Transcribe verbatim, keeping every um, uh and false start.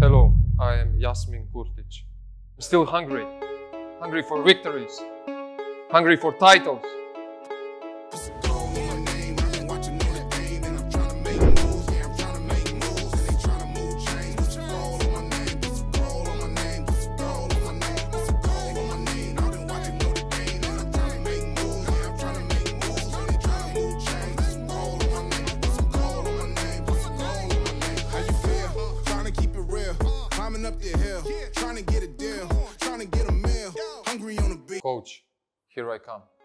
Hello, I am Kurtic. I'm still hungry. Hungry for victories. Hungry for titles. Up the hill, trying to get a deal, trying to get a meal, hungry on a beat. Coach, here I come.